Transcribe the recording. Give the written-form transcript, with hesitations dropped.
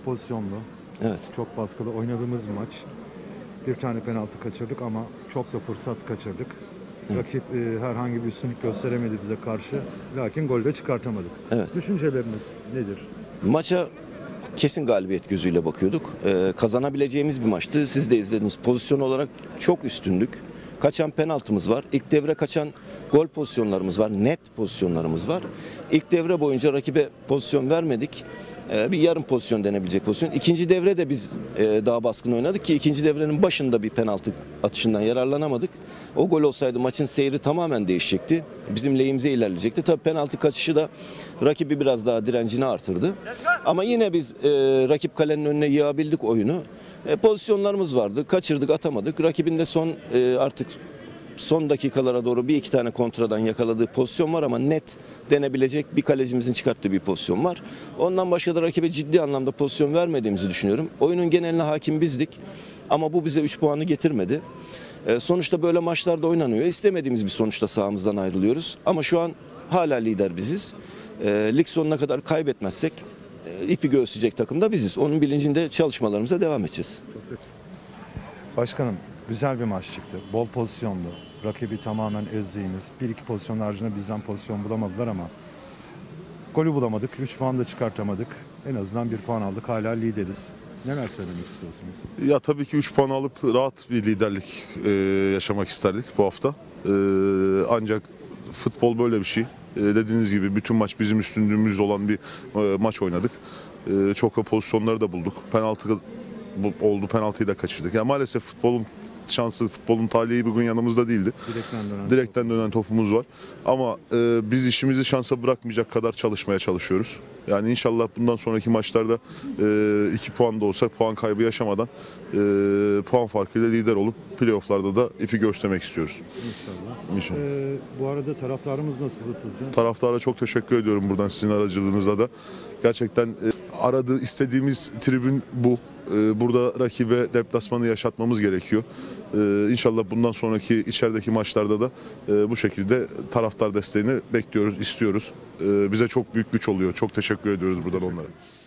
pozisyonlu, Evet. çok baskılı oynadığımız maç. Bir tane penaltı kaçırdık ama çok da fırsat kaçırdık. Evet. Rakip herhangi bir üstünlük gösteremedi bize karşı. Lakin golde çıkartamadık. Evet. Düşünceleriniz nedir? Maça kesin galibiyet gözüyle bakıyorduk. Kazanabileceğimiz bir maçtı. Siz de izlediniz. Pozisyon olarak çok üstündük. Kaçan penaltımız var. İlk devre kaçan gol pozisyonlarımız var. Net pozisyonlarımız var. İlk devre boyunca rakibe pozisyon vermedik. Bir yarım pozisyon denebilecek pozisyon. İkinci devre de biz daha baskın oynadık ki ikinci devrenin başında bir penaltı atışından yararlanamadık. O gol olsaydı maçın seyri tamamen değişecekti. Bizim lehimize ilerleyecekti. Tabii penaltı kaçışı da rakibi biraz daha direncini artırdı. Ama yine biz rakip kalenin önüne yığabildik oyunu. Pozisyonlarımız vardı. Kaçırdık, atamadık. Rakibin de artık son dakikalara doğru bir iki tane kontradan yakaladığı pozisyon var ama net denebilecek bir kalecimizin çıkarttığı bir pozisyon var. Ondan başka da rakibe ciddi anlamda pozisyon vermediğimizi düşünüyorum. Oyunun geneline hakim bizdik ama bu bize 3 puanı getirmedi. Sonuçta böyle maçlarda oynanıyor. İstemediğimiz bir sonuçta sahamızdan ayrılıyoruz. Ama şu an hala lider biziz. Lig sonuna kadar kaybetmezsek ipi göğüsleyecek takım da biziz. Onun bilincinde çalışmalarımıza devam edeceğiz. Başkanım, güzel bir maç çıktı. Bol pozisyonlu. Rakibi tamamen ezdiğimiz. Bir iki pozisyon haricinde bizden pozisyon bulamadılar ama golü bulamadık. 3 puan da çıkartamadık. En azından 1 puan aldık. Hala lideriz. Neler söylemek istiyorsunuz? Ya tabii ki 3 puan alıp rahat bir liderlik yaşamak isterdik bu hafta. Ancak futbol böyle bir şey. Dediğiniz gibi bütün maç bizim üstünlüğümüz olan bir maç oynadık. Çok da pozisyonları da bulduk. Penaltı oldu, penaltıyı da kaçırdık. Yani maalesef futbolun şansı, futbolun talihi bugün yanımızda değildi. Direkten dönen topumuz var. Ama biz işimizi şansa bırakmayacak kadar çalışmaya çalışıyoruz. Yani inşallah bundan sonraki maçlarda 2 puan da olsa puan kaybı yaşamadan puan farkıyla lider olup playofflarda da ipi göstermek istiyoruz. İnşallah. Bu arada taraftarımız nasıldı sizce? Taraftara çok teşekkür ediyorum buradan sizin aracılığınızla da. Gerçekten istediğimiz tribün bu. Burada rakibe deplasmanı yaşatmamız gerekiyor. İnşallah bundan sonraki içerideki maçlarda da bu şekilde taraftar desteğini bekliyoruz, istiyoruz. Bize çok büyük güç oluyor. Çok teşekkür ediyoruz buradan onlara.